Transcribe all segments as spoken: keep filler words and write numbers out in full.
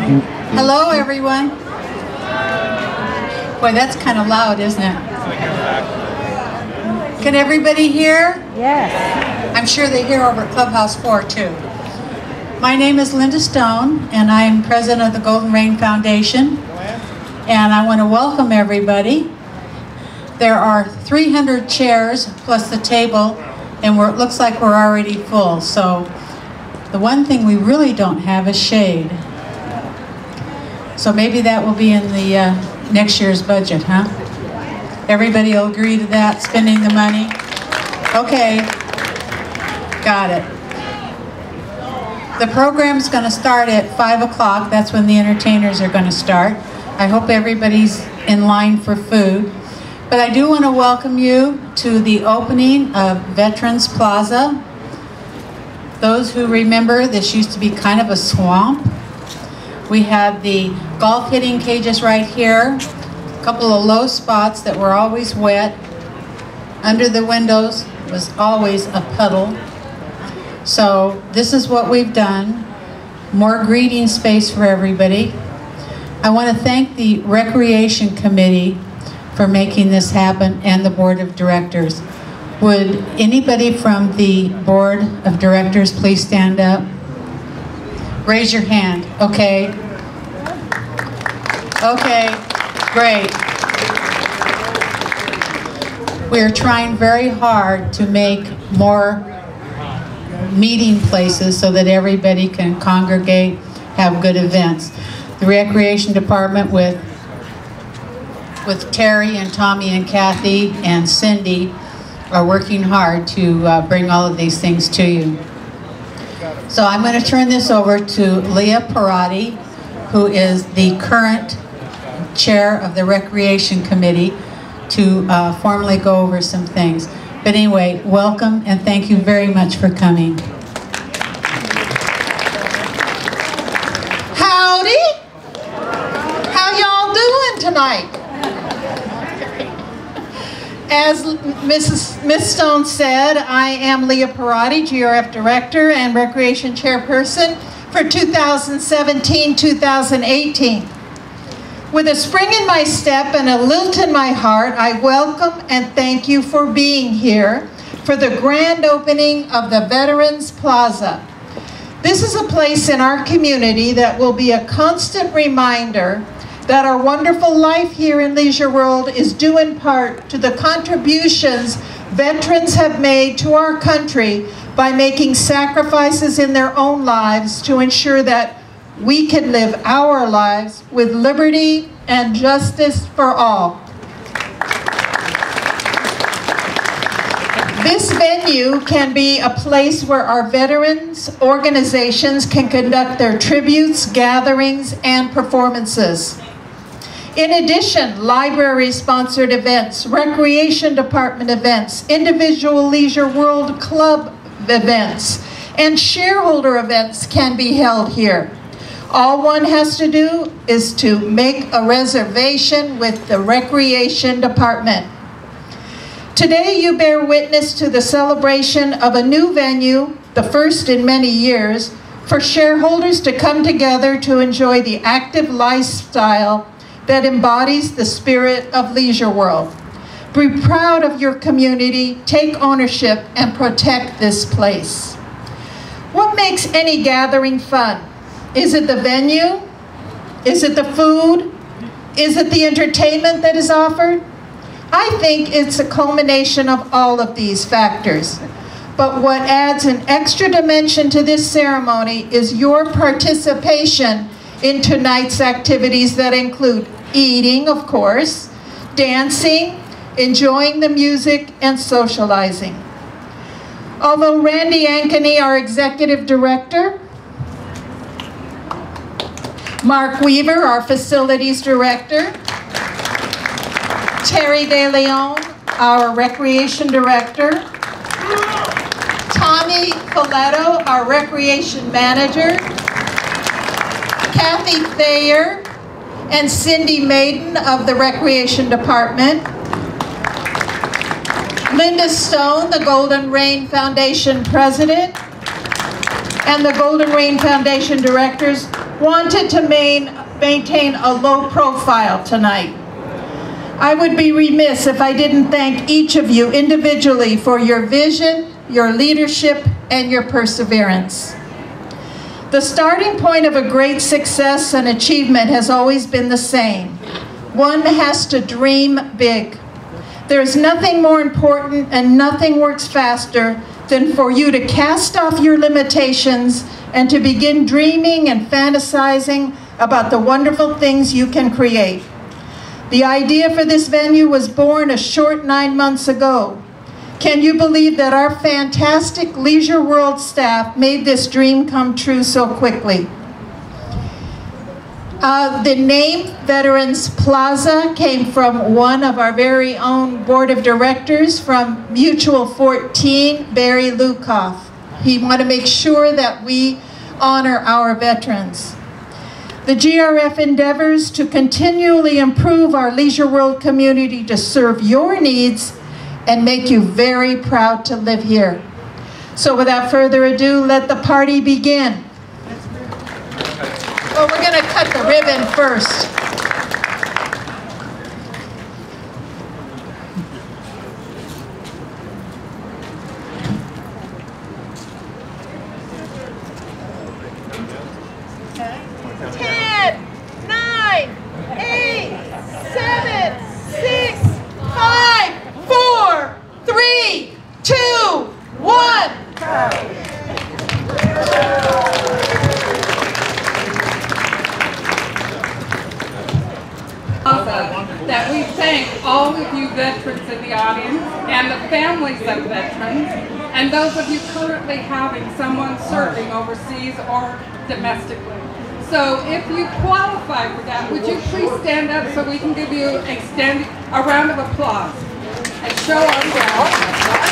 Hello, everyone. Boy, that's kind of loud, isn't it? Can everybody hear? Yes. I'm sure they hear over at Clubhouse four, too. My name is Linda Stone, and I'm president of the Golden Rain Foundation. And I want to welcome everybody. There are three hundred chairs plus the table, and we're, it looks like we're already full. So the one thing we really don't have is shade. So maybe that will be in the uh, next year's budget, huh? Everybody will agree to that, spending the money? Okay, got it. The program's going to start at five o'clock. That's when the entertainers are going to start. I hope everybody's in line for food. But I do want to welcome you to the opening of Veterans Plaza. Those who remember, this used to be kind of a swamp. We had the golf hitting cages right here, a couple of low spots that were always wet. Under the windows was always a puddle. So this is what we've done. More greeting space for everybody. I want to thank the Recreation Committee for making this happen and the Board of Directors. Would anybody from the Board of Directors please stand up? Raise your hand. Okay. Okay, great. We're trying very hard to make more meeting places so that everybody can congregate, have good events. The Recreation Department with, with Terry and Tommy and Kathy and Cindy are working hard to uh, bring all of these things to you. So I'm going to turn this over to Leah Perrotti, who is the current chair of the Recreation Committee, to uh, formally go over some things. But anyway, welcome and thank you very much for coming. Howdy! How y'all doing tonight? As Missus Miss Stone said, I am Leah Perrotti, G R F Director and Recreation Chairperson for two thousand seventeen to two thousand eighteen. With a spring in my step and a lilt in my heart, I welcome and thank you for being here for the grand opening of the Veterans Plaza. This is a place in our community that will be a constant reminder that our wonderful life here in Leisure World is due in part to the contributions veterans have made to our country by making sacrifices in their own lives to ensure that we can live our lives with liberty and justice for all. This venue can be a place where our veterans organizations can conduct their tributes, gatherings, and performances. In addition, library-sponsored events, recreation department events, individual Leisure World Club events, and shareholder events can be held here. All one has to do is to make a reservation with the Recreation Department. Today you bear witness to the celebration of a new venue, the first in many years, for shareholders to come together to enjoy the active lifestyle that embodies the spirit of Leisure World. Be proud of your community, take ownership, and protect this place. What makes any gathering fun? Is it the venue? Is it the food? Is it the entertainment that is offered? I think it's a culmination of all of these factors. But what adds an extra dimension to this ceremony is your participation in tonight's activities that include eating, of course, dancing, enjoying the music, and socializing. Although Randy Ankeny, our executive director, Mark Weaver, our facilities director, Terry De Leon, our recreation director, Tommy Coletto, our recreation manager, Kathy Thayer, and Cindy Maiden of the Recreation Department, Linda Stone, the Golden Rain Foundation President, and the Golden Rain Foundation Directors, wanted to main, maintain a low profile tonight. I would be remiss if I didn't thank each of you individually for your vision, your leadership, and your perseverance. The starting point of a great success and achievement has always been the same. One has to dream big. There's nothing more important and nothing works faster than for you to cast off your limitations and to begin dreaming and fantasizing about the wonderful things you can create. The idea for this venue was born a short nine months ago. Can you believe that our fantastic Leisure World staff made this dream come true so quickly? Uh, the name Veterans Plaza came from one of our very own board of directors from Mutual fourteen, Barry Lukoff. He wanted to make sure that we honor our veterans. The G R F endeavors to continually improve our Leisure World community to serve your needs and make you very proud to live here. So without further ado, let the party begin. Well, we're gonna cut the ribbon first. That we thank all of you veterans in the audience and the families of veterans and those of you currently having someone serving overseas or domestically. So if you qualify for that, would you please stand up so we can give you extend a round of applause and show our gratitude.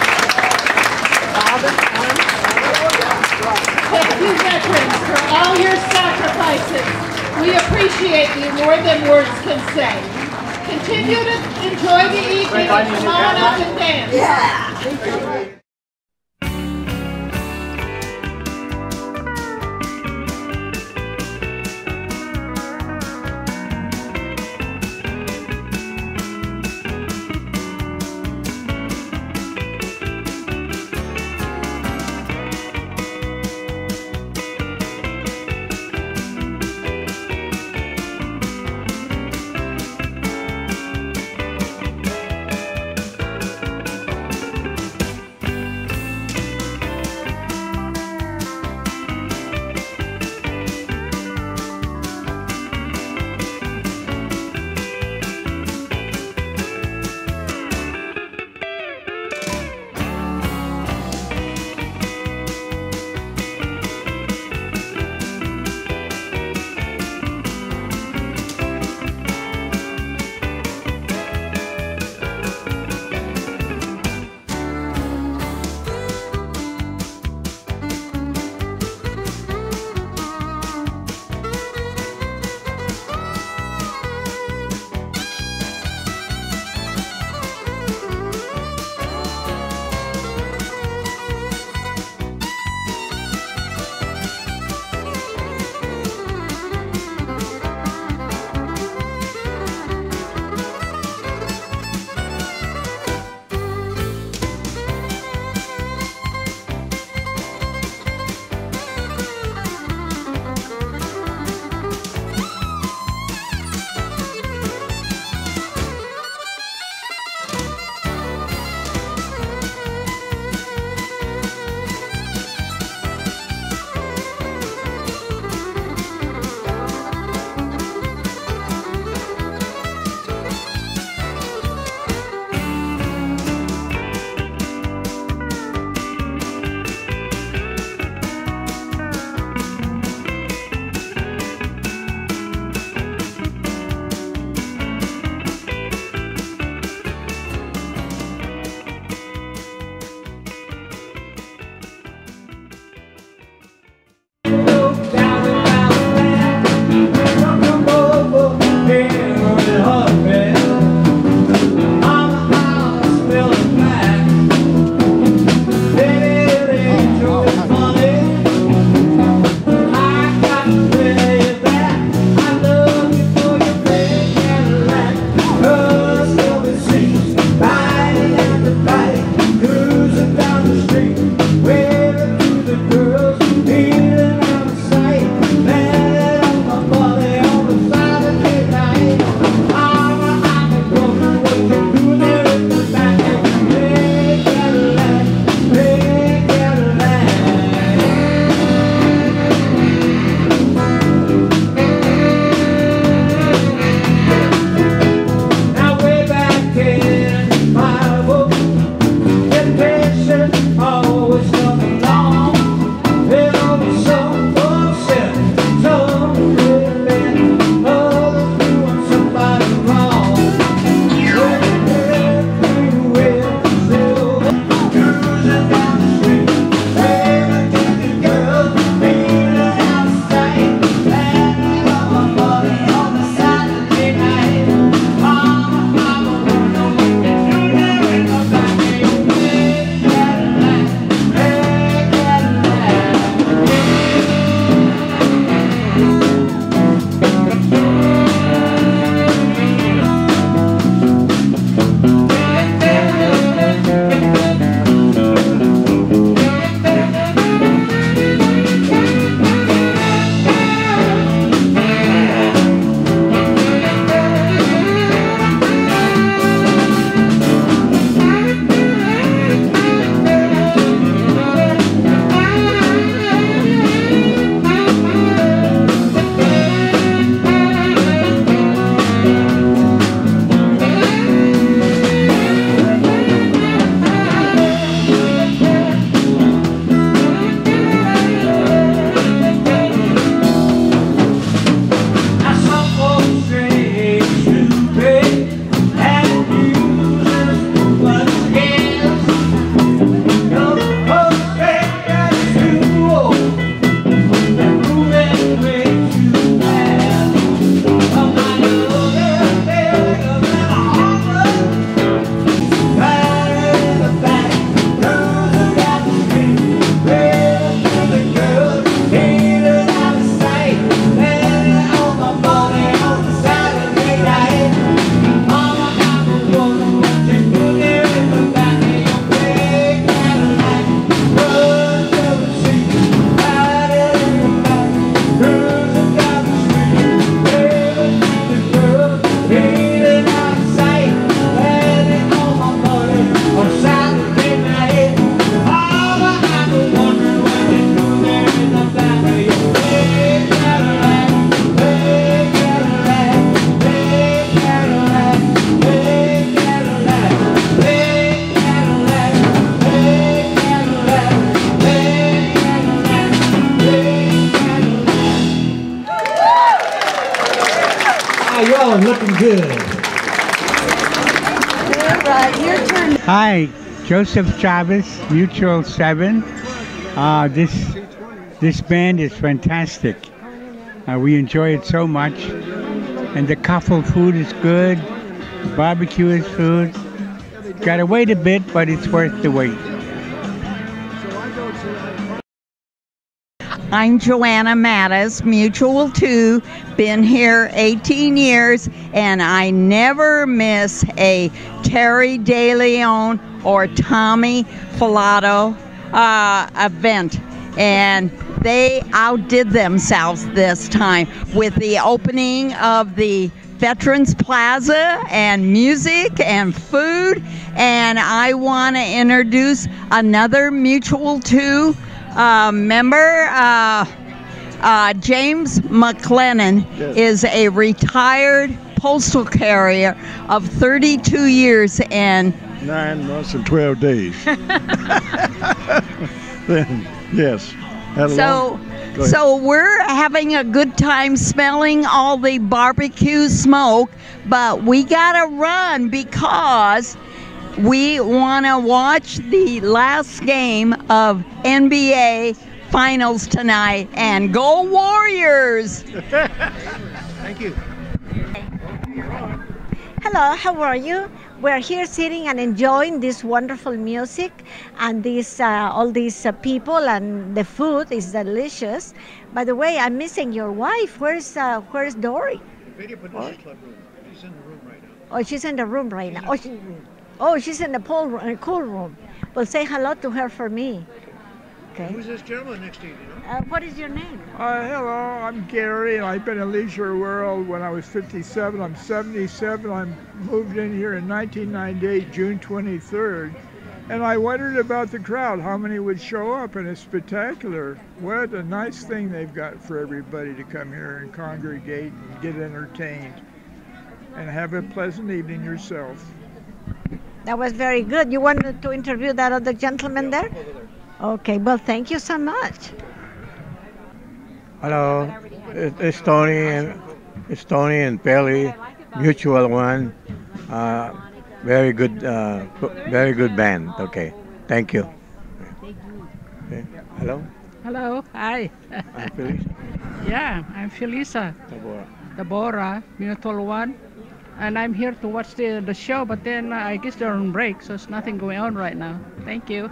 Thank you, veterans, for all your sacrifices. We appreciate you more than words can say. Continue to enjoy the evening and come on up and dance. Yeah. right, y'all are looking good. All right, your turn. Hi, Joseph Chavez, Mutual seven. Uh, this this band is fantastic. Uh, we enjoy it so much, and the couple food is good. Barbecue is food. Gotta wait a bit, but it's worth the wait. I'm Joanna Mattis, Mutual two, been here eighteen years, and I never miss a Terry De Leon or Tommy Filato uh, event. And they outdid themselves this time with the opening of the Veterans Plaza and music and food. And I want to introduce another Mutual two Uh, member, uh, uh, James McLennan, yes, is a retired postal carrier of thirty-two years and nine months and twelve days. Then, yes. So, so we're having a good time smelling all the barbecue smoke, but we gotta run because we want to watch the last game of N B A Finals tonight, and go Warriors! Thank you. Hello, how are you? We're here sitting and enjoying this wonderful music and this, uh, all these uh, people, and the food is delicious. By the way, I'm missing your wife. Where's uh, Where's Dory? Video Producer Club room. She's in the room right now. Oh, she's in the room right now. Oh, she, oh, she's in the pool room, uh, cool room. Well, say hello to her for me. Okay. Who's this gentleman next to you? you know? Uh, what is your name? Uh, hello, I'm Gary, and I've been in Leisure World when I was fifty-seven. I'm seventy-seven. I moved in here in nineteen ninety-eight, June twenty-third. And I wondered about the crowd, how many would show up, and it's spectacular. What a nice thing they've got for everybody to come here and congregate and get entertained. And have a pleasant evening yourself. That was very good. You wanted to interview that other gentleman there? Okay, well, thank you so much. Hello, it's Tony and it's Tony and Pelly, Mutual one. Uh, very good, uh, very good band. Okay, thank you. Okay. Hello. Hello. Hi. I'm Felisa. Yeah, I'm Felisa. Tabora. Tabora, Mutual one. And I'm here to watch the, the show, but then uh, I guess they're on break, so there's nothing going on right now. Thank you.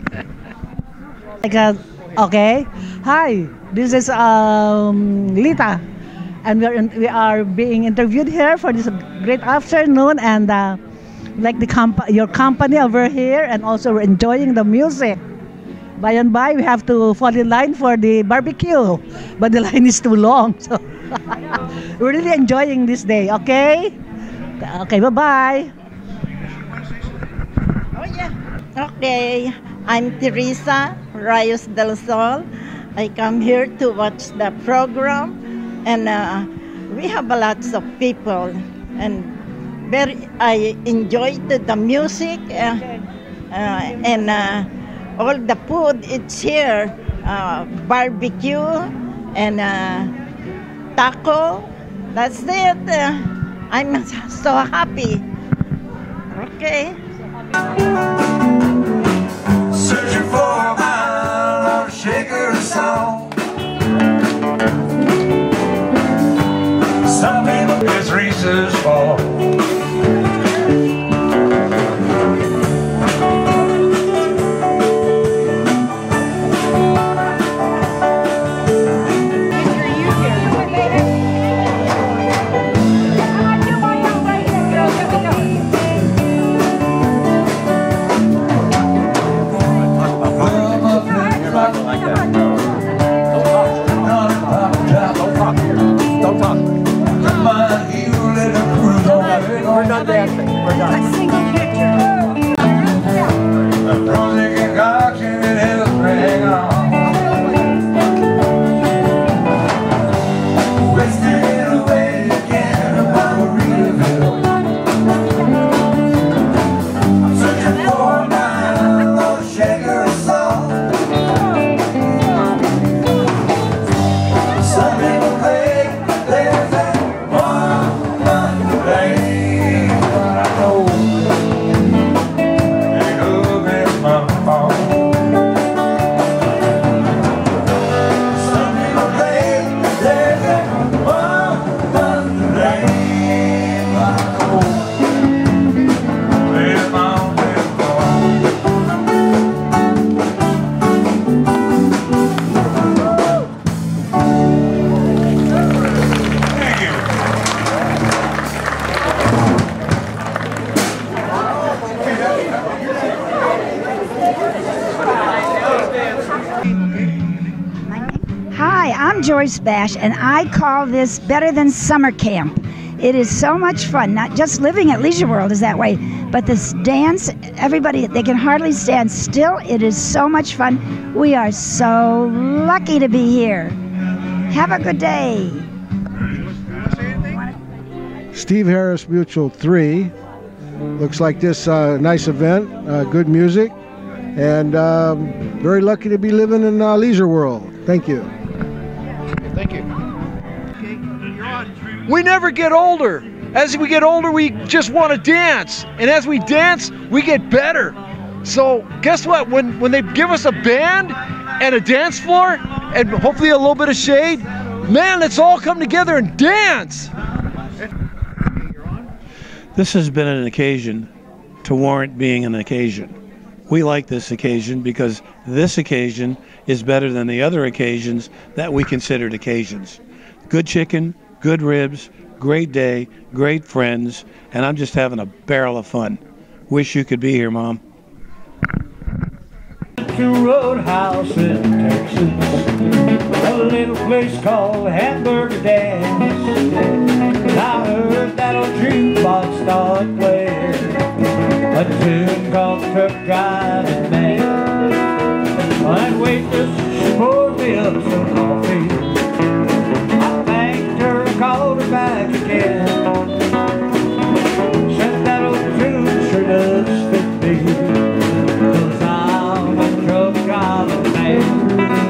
Okay. Hi, this is um, Lita, and we are, in, we are being interviewed here for this great afternoon, and uh, like the comp- your company over here, and also we're enjoying the music. By and by, we have to fall in line for the barbecue, but the line is too long, so we're really enjoying this day. Okay. Okay. Bye bye. Oh yeah. Okay. I'm Teresa Rayos del Sol. I come here to watch the program, and uh, we have a lots of people, and very I enjoyed the, the music uh, uh, and uh, all the food. It's here, uh, barbecue and uh, taco. That's it. Uh, I'm so happy. Okay. Searching for a mile on a shaker of song. Some people it's Reese's fault. Some people think there's George Bash, and I call this better than summer camp. It is so much fun. Not just living at Leisure World is that way, but this dance, everybody, they can hardly stand still. It is so much fun. We are so lucky to be here. Have a good day. Steve Harris Mutual three. Looks like this uh, nice event, uh, good music, and um, very lucky to be living in uh, Leisure World. Thank you. Thank you. We never get older. As we get older, we just want to dance. And as we dance, we get better. So guess what? When, when they give us a band and a dance floor and hopefully a little bit of shade, man, let's all come together and dance. This has been an occasion to warrant being an occasion. We like this occasion because this occasion is better than the other occasions that we considered occasions. Good chicken, good ribs, great day, great friends, and I'm just having a barrel of fun. Wish you could be here, Mom. To Roadhouse in Texas, a little place called Hamburger Dance. I heard that old jukebox start playing a tune called Truck Driving Man. That waitress, she poured me up some coffee. I thanked her and called her back again. Said that old tune sure does fit me, 'cause I'm a truck driving man.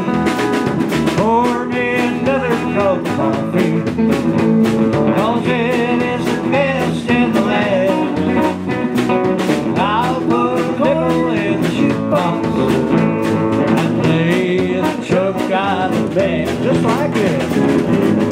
Pour me another cup of coffee, 'cause it is the best in the land. I'll put a nickel in the shoebox and play the truck driving band just like this.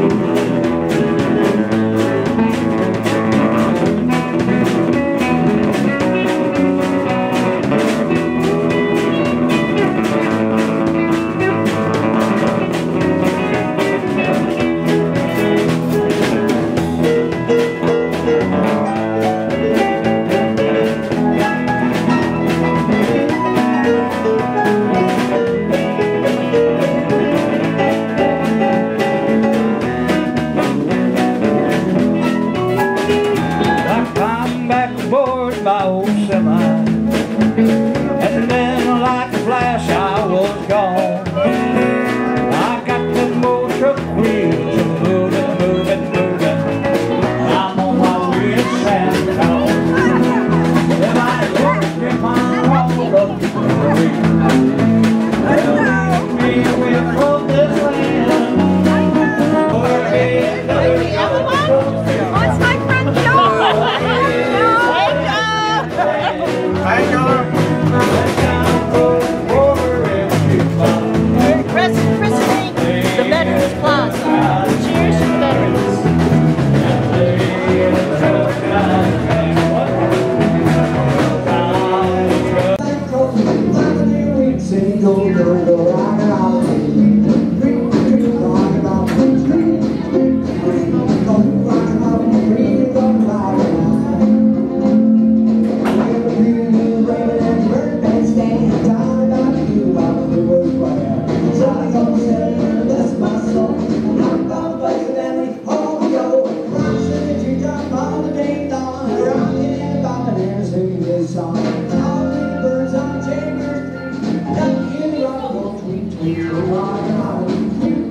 My old semi, and then like a flash I was gone. I got them old truck wheels moving, moving, moving. I'm on my way to San Antonio. If I look if I'm all up the way, well, leave me away from this land. Or hey, the other one? What's my friend Joe? Thank you. President, the Veterans Plaza. Cheers to the veterans.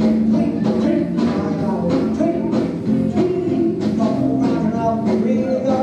Here we go.